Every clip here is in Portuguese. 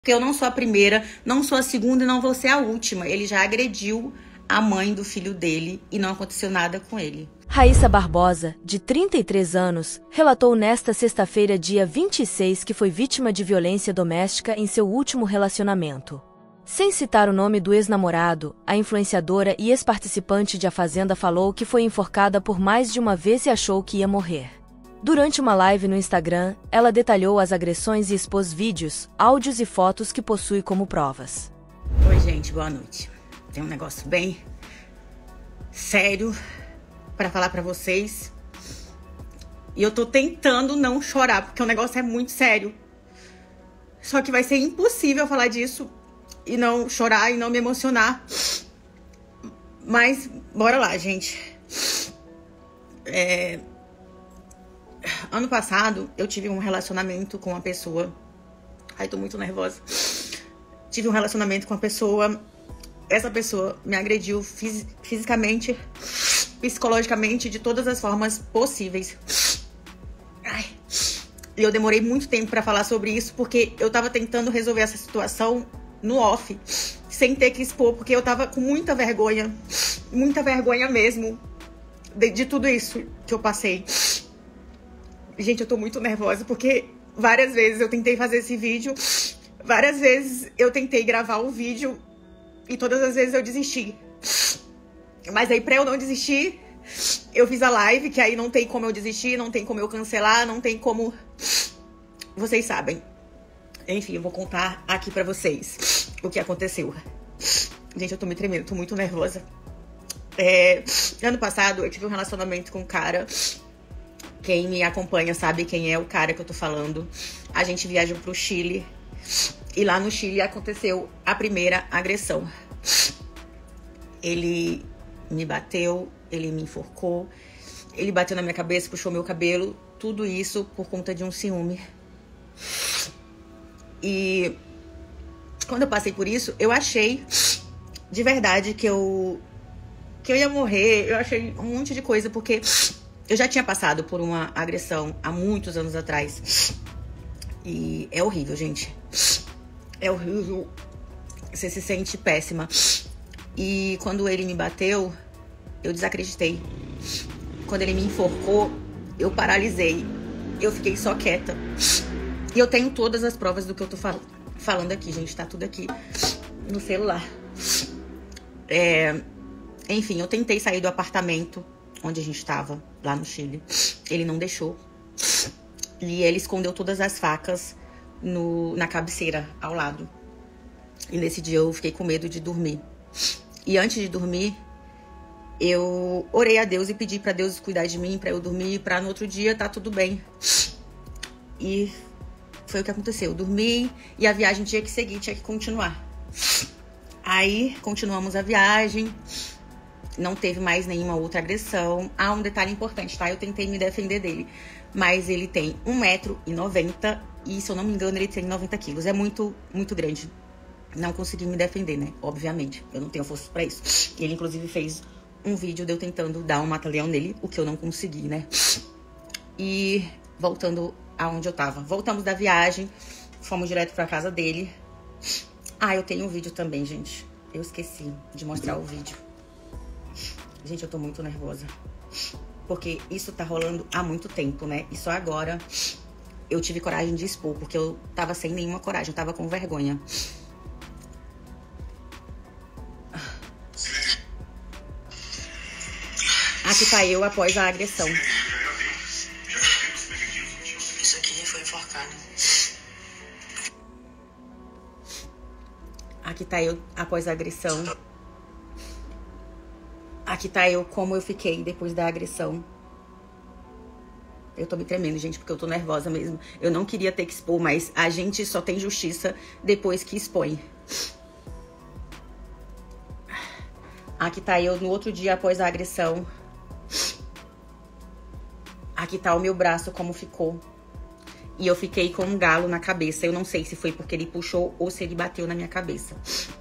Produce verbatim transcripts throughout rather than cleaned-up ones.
Porque eu não sou a primeira, não sou a segunda e não vou ser a última. Ele já agrediu a mãe do filho dele e não aconteceu nada com ele. Raíssa Barbosa, de trinta e três anos, relatou nesta sexta-feira, dia vinte e seis, que foi vítima de violência doméstica em seu último relacionamento. Sem citar o nome do ex-namorado, a influenciadora e ex-participante de A Fazenda falou que foi enforcada por mais de uma vez e achou que ia morrer. Durante uma live no Instagram, ela detalhou as agressões e expôs vídeos, áudios e fotos que possui como provas. Oi, gente, boa noite. Tem um negócio bem sério para falar para vocês. E eu tô tentando não chorar, porque o negócio é muito sério. Só que vai ser impossível falar disso e não chorar e não me emocionar. Mas bora lá, gente. É... Ano passado, eu tive um relacionamento com uma pessoa. Ai, tô muito nervosa. Tive um relacionamento com uma pessoa. Essa pessoa me agrediu fis- fisicamente, psicologicamente, de todas as formas possíveis. Ai. E eu demorei muito tempo pra falar sobre isso, porque eu tava tentando resolver essa situação no off, sem ter que expor, porque eu tava com muita vergonha. Muita vergonha mesmo de, de tudo isso que eu passei. Gente, eu tô muito nervosa, porque várias vezes eu tentei fazer esse vídeo, várias vezes eu tentei gravar o vídeo e todas as vezes eu desisti. Mas aí, pra eu não desistir, eu fiz a live, que aí não tem como eu desistir, não tem como eu cancelar, não tem como... Vocês sabem. Enfim, eu vou contar aqui pra vocês o que aconteceu. Gente, eu tô me tremendo, tô muito nervosa. É... Ano passado, eu tive um relacionamento com um cara... Quem me acompanha sabe quem é o cara que eu tô falando. A gente viajou pro Chile. E lá no Chile aconteceu a primeira agressão. Ele me bateu, ele me enforcou. Ele bateu na minha cabeça, puxou meu cabelo. Tudo isso por conta de um ciúme. E quando eu passei por isso, eu achei de verdade que eu, que eu ia morrer. Eu achei um monte de coisa, porque... Eu já tinha passado por uma agressão há muitos anos atrás. E é horrível, gente. É horrível. Você se sente péssima. E quando ele me bateu, eu desacreditei. Quando ele me enforcou, eu paralisei. Eu fiquei só quieta. E eu tenho todas as provas do que eu tô fal- falando aqui, gente. Tá tudo aqui no celular. É... Enfim, eu tentei sair do apartamento onde a gente estava, lá no Chile. Ele não deixou. E ele escondeu todas as facas no, na cabeceira, ao lado. E nesse dia eu fiquei com medo de dormir. E antes de dormir, eu orei a Deus e pedi pra Deus cuidar de mim, pra eu dormir, pra no outro dia tá tudo bem. E foi o que aconteceu. Eu dormi e a viagem tinha que seguir, tinha que continuar. Aí, continuamos a viagem. Não teve mais nenhuma outra agressão. Ah, um detalhe importante, tá? Eu tentei me defender dele. Mas ele tem um metro e noventa e, se eu não me engano, ele tem noventa quilos. É muito, muito grande. Não consegui me defender, né? Obviamente. Eu não tenho força pra isso. Ele, inclusive, fez um vídeo de eu tentando dar um mata-leão nele, o que eu não consegui, né? E voltando aonde eu tava. Voltamos da viagem. Fomos direto pra casa dele. Ah, eu tenho um vídeo também, gente. Eu esqueci de mostrar o vídeo. Gente, eu tô muito nervosa. Porque isso tá rolando há muito tempo, né? E só agora eu tive coragem de expor. Porque eu tava sem nenhuma coragem. Eu tava com vergonha. Aqui tá eu após a agressão. Isso aqui foi enforcado. Aqui tá eu após a agressão. Aqui tá eu como eu fiquei depois da agressão. Eu tô me tremendo, gente, porque eu tô nervosa mesmo. Eu não queria ter que expor, mas a gente só tem justiça depois que expõe. Aqui tá eu no outro dia após a agressão. Aqui tá o meu braço como ficou. E eu fiquei com um galo na cabeça. Eu não sei se foi porque ele puxou ou se ele bateu na minha cabeça.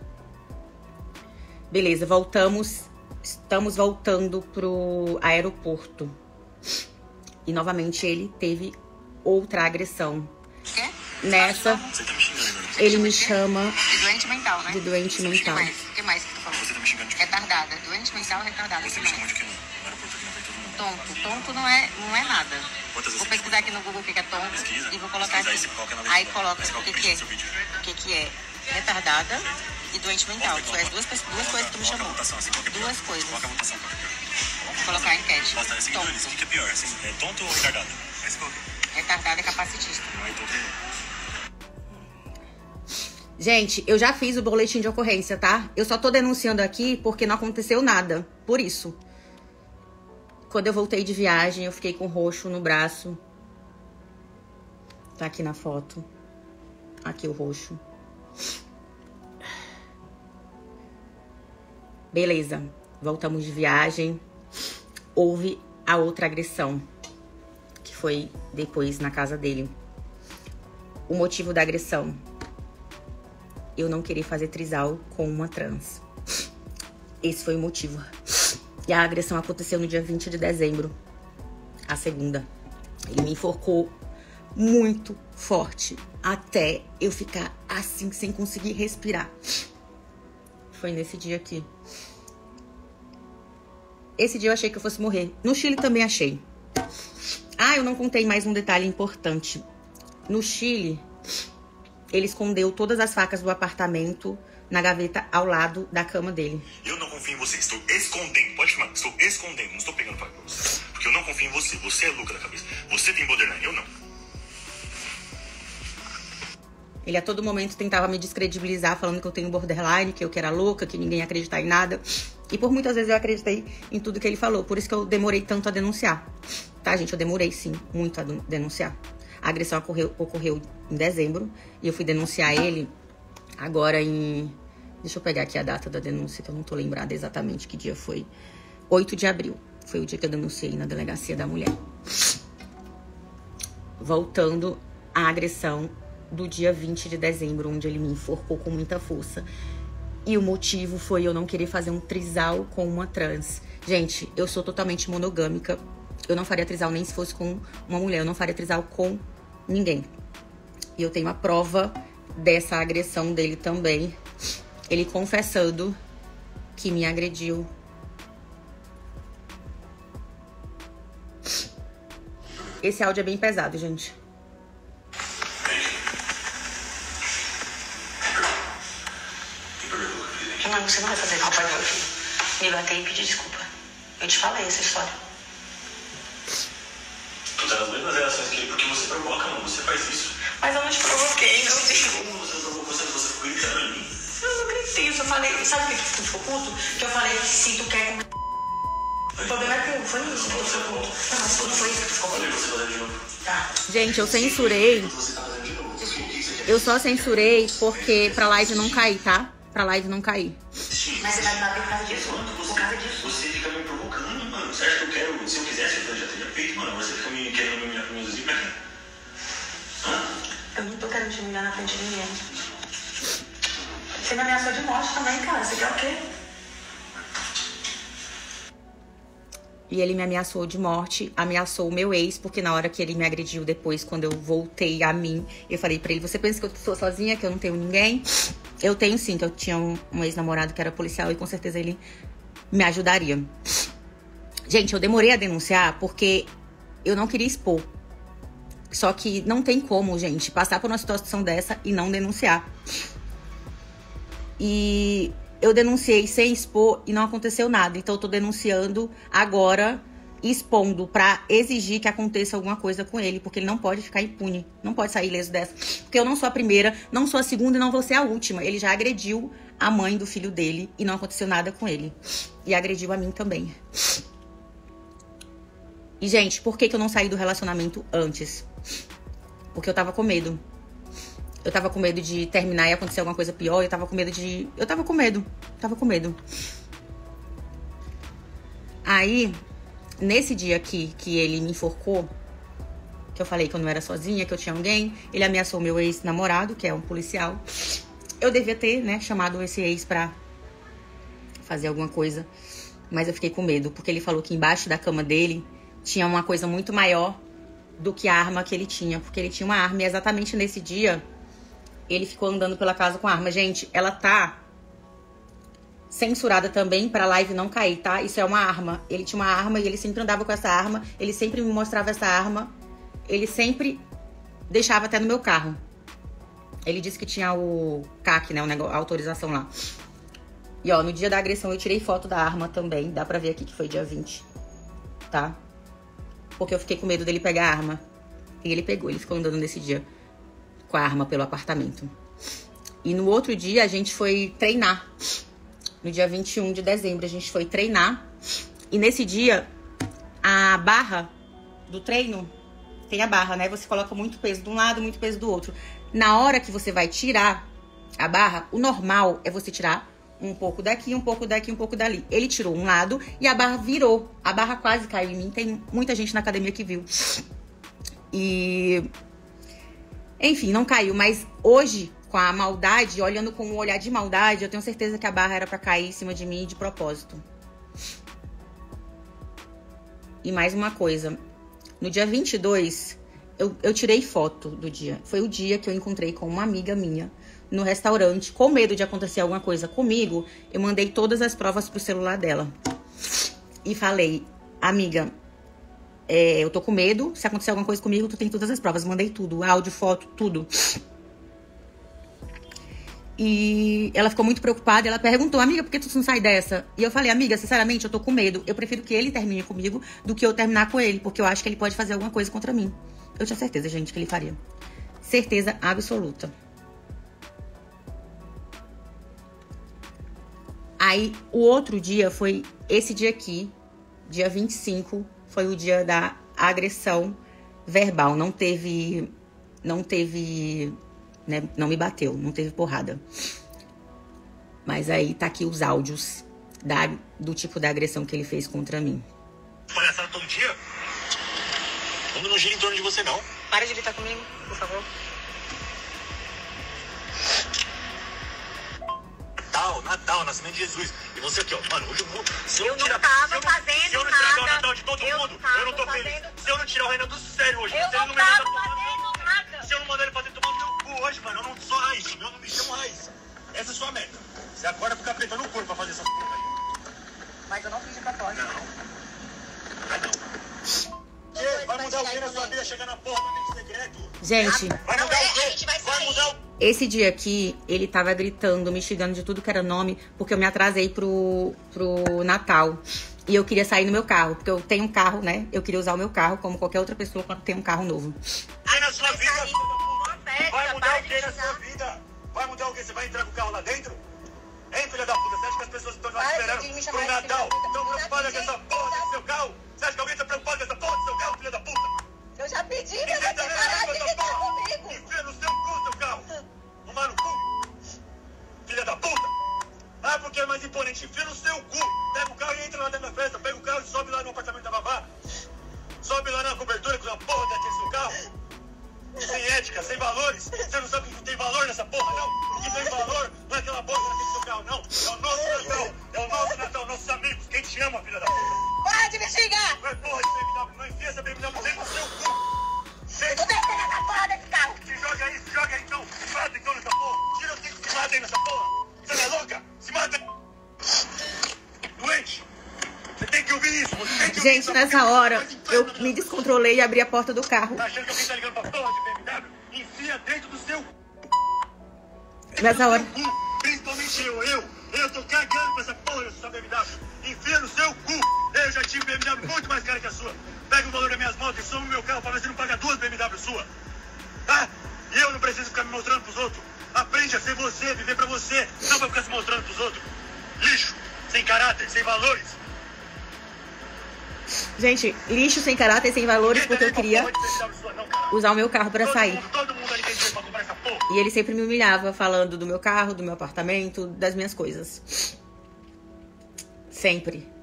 Beleza, voltamos... Estamos voltando pro aeroporto. E novamente ele teve outra agressão. Quê? Nessa... Você tá me xingando agora. ele me chama de doente mental, né? de doente mental. O que mais? O que mais que tu falou? Você tá me xingando de quê? Retardada. Doente mental, retardada. Você Que me mais? chamou de quê no no aeroporto aqui na frente de todo mundo? Tonto. Tonto não é, não é nada. Quantas vezes Vou você pesquisar aqui no Google o que que é tonto Pesquisa. e vou colocar Pesquisa, aqui. aí você coloca na Aí legenda. coloca Aí você o coloca que o que é. print do seu vídeo. O que que é retardada e doente mental. Foi as duas, pe- duas coisas que tu me Coloca a chamou. votação, assim, qual que é pior? Duas coisas. Coloca a votação, qual que é pior? Vou colocar a enquete. Posta é seguinte, Elis, o Tonto. que que é pior? Assim, é tonto ou retardado? Aí você coloca. Retardada é capacitista. Não é tonto nenhum. Gente, eu já fiz o boletim de ocorrência, tá? Eu só tô denunciando aqui porque não aconteceu nada. Por isso. Quando eu voltei de viagem, eu fiquei com roxo no braço. Tá aqui na foto. Aqui o roxo. Beleza. Voltamos de viagem. Houve a outra agressão. Que foi depois na casa dele. O motivo da agressão: eu não querer fazer trisal com uma trans. Esse foi o motivo. E a agressão aconteceu no dia vinte de dezembro. A segunda. Ele me enforcou muito forte. Até eu ficar assim, sem conseguir respirar. Foi nesse dia aqui. Esse dia eu achei que eu fosse morrer. No Chile também achei. Ah, eu não contei mais um detalhe importante. No Chile, ele escondeu todas as facas do apartamento na gaveta ao lado da cama dele. Eu não confio em você, estou escondendo. Pode chamar, estou escondendo, não estou pegando faca pra você. Porque eu não confio em você, você é louca da cabeça. Você tem borderline, eu não. Ele a todo momento tentava me descredibilizar, falando que eu tenho borderline, que eu que era louca, que ninguém ia acreditar em nada. E por muitas vezes eu acreditei em tudo que ele falou. Por isso que eu demorei tanto a denunciar. Tá, gente? Eu demorei, sim, muito a denunciar. A agressão ocorreu, ocorreu em dezembro. E eu fui denunciar ele agora em... Deixa eu pegar aqui a data da denúncia, que eu não tô lembrada exatamente que dia foi. oito de abril. Foi o dia que eu denunciei na delegacia da mulher. Voltando à agressão do dia vinte de dezembro, onde ele me enforcou com muita força. E o motivo foi eu não querer fazer um trisal com uma trans. Gente, eu sou totalmente monogâmica. Eu não faria trisal nem se fosse com uma mulher. Eu não faria trisal com ninguém. E eu tenho a prova dessa agressão dele também. Ele confessando que me agrediu. Esse áudio é bem pesado, gente. Não, você não vai fazer culpa meu filho. Me bater e pedir desculpa. Eu te falei essa história. Tu tá nas mesmas reações que ele porque você provoca, mano. Você faz isso. Mas eu não te provoquei, meu filho. Como você provocou se você ficou gritando em mim? Eu não gritei, eu só falei. Sabe o que tu ficou puto? Que eu falei que se tu quer comer. O problema é que foi isso que tu ficou puto. Não, mas não foi isso que tu ficou Olha puto. você fazendo de novo. Tá. Gente, eu censurei. Você tá fazendo de novo. O que você quer? Eu só censurei porque pra live não cair, tá? Pra live não cair. Mas você vai me bater por causa disso? Por causa disso. Você fica me provocando, mano. Você acha que eu quero... Se eu quisesse, eu já teria feito, mano. Você fica me querendo me humilhar com meus exemplos, né? Hã? Eu não tô querendo te humilhar na frente de ninguém. Você me ameaçou de morte também, cara. Você quer o quê? E ele me ameaçou de morte, ameaçou o meu ex, porque na hora que ele me agrediu depois, quando eu voltei a mim, eu falei pra ele: você pensa que eu sou sozinha, que eu não tenho ninguém? Eu tenho sim, que eu tinha um, um ex-namorado que era policial e com certeza ele me ajudaria. Gente, eu demorei a denunciar porque eu não queria expor. Só que não tem como, gente, passar por uma situação dessa e não denunciar. E eu denunciei sem expor e não aconteceu nada. Então eu tô denunciando agora, expondo pra exigir que aconteça alguma coisa com ele, porque ele não pode ficar impune, não pode sair ileso dessa. Porque eu não sou a primeira, não sou a segunda e não vou ser a última. Ele já agrediu a mãe do filho dele e não aconteceu nada com ele. E agrediu a mim também. E, gente, por que que eu não saí do relacionamento antes? Porque eu tava com medo. Eu tava com medo de terminar e acontecer alguma coisa pior. Eu tava com medo de... Eu tava com medo. Tava com medo. Aí, nesse dia aqui que ele me enforcou, que eu falei que eu não era sozinha, que eu tinha alguém, ele ameaçou meu ex-namorado, que é um policial. Eu devia ter, né, chamado esse ex pra fazer alguma coisa. Mas eu fiquei com medo, porque ele falou que embaixo da cama dele tinha uma coisa muito maior do que a arma que ele tinha. Porque ele tinha uma arma e exatamente nesse dia ele ficou andando pela casa com a arma. Gente, ela tá censurada também pra live não cair, tá? Isso é uma arma. Ele tinha uma arma e ele sempre andava com essa arma. Ele sempre me mostrava essa arma. Ele sempre deixava até no meu carro. Ele disse que tinha o C A C, né? O negócio, a autorização lá. E ó, no dia da agressão eu tirei foto da arma também. Dá pra ver aqui que foi dia vinte, tá? Porque eu fiquei com medo dele pegar a arma. E ele pegou, ele ficou andando nesse dia com a arma pelo apartamento. E no outro dia a gente foi treinar. No dia vinte e um de dezembro a gente foi treinar. E nesse dia, a barra do treino, tem a barra, né? Você coloca muito peso de um lado, muito peso do outro. Na hora que você vai tirar a barra, o normal é você tirar um pouco daqui, um pouco daqui, um pouco dali. Ele tirou um lado e a barra virou. A barra quase caiu em mim. Tem muita gente na academia que viu. E... enfim, não caiu. Mas hoje, com a maldade, olhando com um olhar de maldade, eu tenho certeza que a barra era pra cair em cima de mim de propósito. E mais uma coisa. No dia vinte e dois, eu, eu tirei foto do dia. Foi o dia que eu encontrei com uma amiga minha no restaurante, com medo de acontecer alguma coisa comigo. Eu mandei todas as provas pro celular dela. E falei, amiga, é, eu tô com medo. Se acontecer alguma coisa comigo, tu tem todas as provas. Mandei tudo, áudio, foto, tudo. E ela ficou muito preocupada. Ela perguntou, amiga, por que tu não sai dessa? E eu falei, amiga, sinceramente, eu tô com medo. Eu prefiro que ele termine comigo do que eu terminar com ele. Porque eu acho que ele pode fazer alguma coisa contra mim. Eu tinha certeza, gente, que ele faria. Certeza absoluta. Aí, o outro dia foi esse dia aqui, dia vinte e cinco, foi o dia da agressão verbal. Não teve, não teve, né, não me bateu, não teve porrada. Mas aí tá aqui os áudios da, do tipo da agressão que ele fez contra mim. Palhaçada todo dia? O mundo não gira em torno de você, não. Para de gritar comigo, por favor. Natal, Natal, nascimento de Jesus. E você aqui, ó, mano, hoje eu vou... Se eu, Eu não tirar, tava se eu não, fazendo se eu não estragar nada. o Natal de todo Eu mundo, não tava eu não tô feliz. fazendo- Se eu não tirar o Renan do sério hoje, Eu se ele não não me mandar tava tomar no fazendo meu cu, nada. se eu não mandar ele fazer tomar no meu cu hoje, mano, eu não sou raiz, eu não me chamo raiz. Essa é a sua meta. Você agora fica apertando o corpo pra fazer essa porra aí. Mas eu não fiz de propósito. Não. Ah, não. E vai mudar o que na sua vida chegar na porra do amigo secreto? Gente, Vai Não mudar é, o quê? a gente vai Vai sair. mudar o... esse dia aqui, ele tava gritando, me xingando de tudo que era nome, porque eu me atrasei pro, pro Natal. E eu queria sair no meu carro, porque eu tenho um carro, né? Eu queria usar o meu carro, como qualquer outra pessoa quando tem um carro novo. Vai na sua Vai vida, sair filha da puta. uma festa, Vai mudar para o de que na xingar. sua vida? Vai mudar o que? Você vai entrar com o carro lá dentro? Hein, filha da puta? Você acha que as pessoas estão lá Para esperando de me chamar pro de filha da Natal? puta. Estão Eu já preocupadas com pedi, essa porra eu já- do seu carro? Você acha que alguém está preocupado com essa porra do seu carro, filha da puta? Eu já pedi pra Ninguém você tá parar nem de com essa gritar porra. comigo. Enfia no seu cu, seu carro. Tomar no cu. Filha da puta. Ah, porque é mais imponente. Enfia no seu cu. Pega o carro e entra lá dentro da festa. Pega o carro e sobe lá no apartamento da babá. Sobe lá na cobertura com a porra daquele seu carro. Sem ética, sem valores. Você não sabe que não tem valor nessa porra, não? O que tem valor não é aquela bosta daquele seu carro, não. É o nosso Natal. É o nosso Natal, nossos amigos. Quem te ama, filha da puta? Para de me xingar. Não é porra de B M W. Não enfia essa B M W dentro do seu cu. Eu tô descendo essa porra desse carro. Se joga aí, se joga aí então. Se mata então nessa porra. Tira o que se mata aí nessa porra. Você não é louca? Se mata. Doente. Você tem que ouvir isso. Você tem que ouvir Gente, isso. nessa hora, eu me descontrolei e abri a porta do carro. Tá achando que alguém tá ligando pra porra de B M W? Enfia dentro do seu Nessa hora, cu. Principalmente eu, eu. Eu tô cagando pra essa porra dessa sua B M W. Enfia no seu cu. Eu já tive B M W muito mais cara que a sua. Pega o valor das minhas motos e soma o meu carro pra ver se não paga duas B M W sua. Tá? E eu não preciso ficar me mostrando pros outros. Aprende a ser você, viver pra você. Não pra ficar se mostrando pros outros. Lixo. Sem caráter, sem valores. gente, lixo sem caráter e sem valores, Ninguém tá porque eu nem pra queria porra de B M W sua, não, caralho. usar o meu carro pra Todo sair. mundo, todo mundo ali tem dinheiro pra comprar essa porra. E ele sempre me humilhava, falando do meu carro, do meu apartamento, das minhas coisas. Sempre.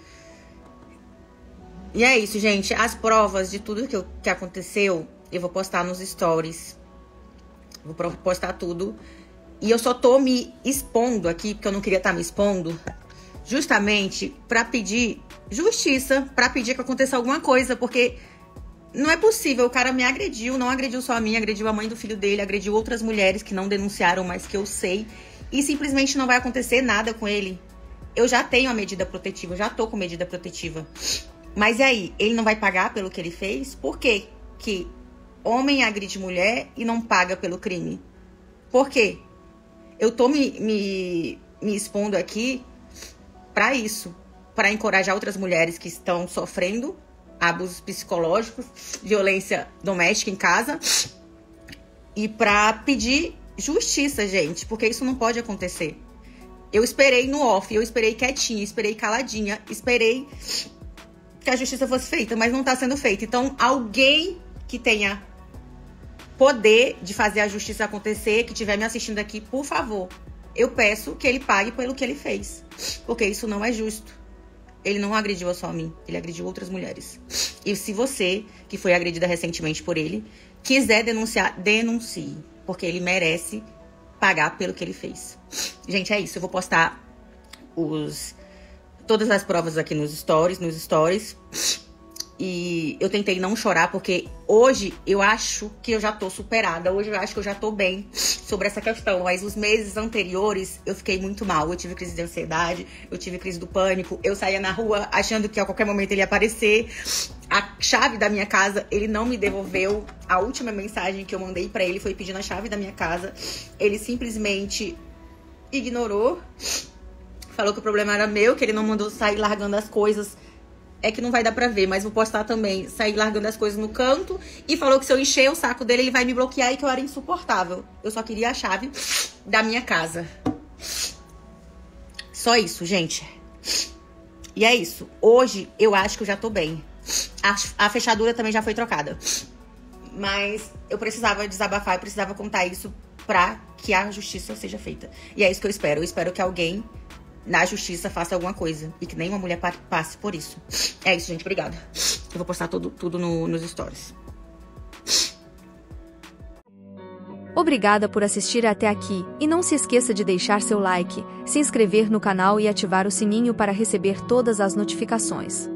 E é isso, gente. As provas de tudo que, eu, que aconteceu, eu vou postar nos stories. Vou pro- postar tudo. E eu só tô me expondo aqui, porque eu não queria estar me expondo, justamente pra pedir justiça, pra pedir que aconteça alguma coisa, porque não é possível, o cara me agrediu, não agrediu só a mim, agrediu a mãe do filho dele, agrediu outras mulheres que não denunciaram, mas que eu sei, e simplesmente não vai acontecer nada com ele. Eu já tenho a medida protetiva, eu já tô com medida protetiva. Mas e aí, ele não vai pagar pelo que ele fez? Por quê que homem agride mulher e não paga pelo crime? Por quê? Eu tô me, me, me expondo aqui pra isso, para encorajar outras mulheres que estão sofrendo abusos psicológicos, violência doméstica em casa, e pra pedir justiça, gente, porque isso não pode acontecer. Eu esperei no off, eu esperei quietinha, esperei caladinha, esperei que a justiça fosse feita, mas não tá sendo feita. Então, alguém que tenha poder de fazer a justiça acontecer, que estiver me assistindo aqui, por favor, eu peço que ele pague pelo que ele fez, porque isso não é justo. Ele não agrediu só a mim, ele agrediu outras mulheres. E se você, que foi agredida recentemente por ele, quiser denunciar, denuncie, porque ele merece pagar pelo que ele fez. Gente, é isso. Eu vou postar os, todas as provas aqui nos stories, nos stories. E eu tentei não chorar, porque hoje eu acho que eu já tô superada. Hoje eu acho que eu já tô bem sobre essa questão. Mas os meses anteriores eu fiquei muito mal. Eu tive crise de ansiedade, eu tive crise do pânico. Eu saía na rua achando que a qualquer momento ele ia aparecer. A chave da minha casa, ele não me devolveu. A última mensagem que eu mandei pra ele foi pedindo a chave da minha casa. Ele simplesmente ignorou. Falou que o problema era meu, que ele não mandou sair largando as coisas. É que não vai dar pra ver, mas vou postar também. Sair largando as coisas no canto. E falou que se eu encher o saco dele, ele vai me bloquear e que eu era insuportável. Eu só queria a chave da minha casa. Só isso, gente. E é isso. Hoje, eu acho que eu já tô bem. A, a fechadura também já foi trocada. Mas eu precisava desabafar, eu precisava contar isso pra que a justiça seja feita. E é isso que eu espero. Eu espero que alguém na justiça faça alguma coisa. E que nenhuma mulher passe por isso. É isso, gente. Obrigada. Eu vou postar tudo, tudo no, nos stories. Obrigada por assistir até aqui. E não se esqueça de deixar seu like, se inscrever no canal e ativar o sininho para receber todas as notificações.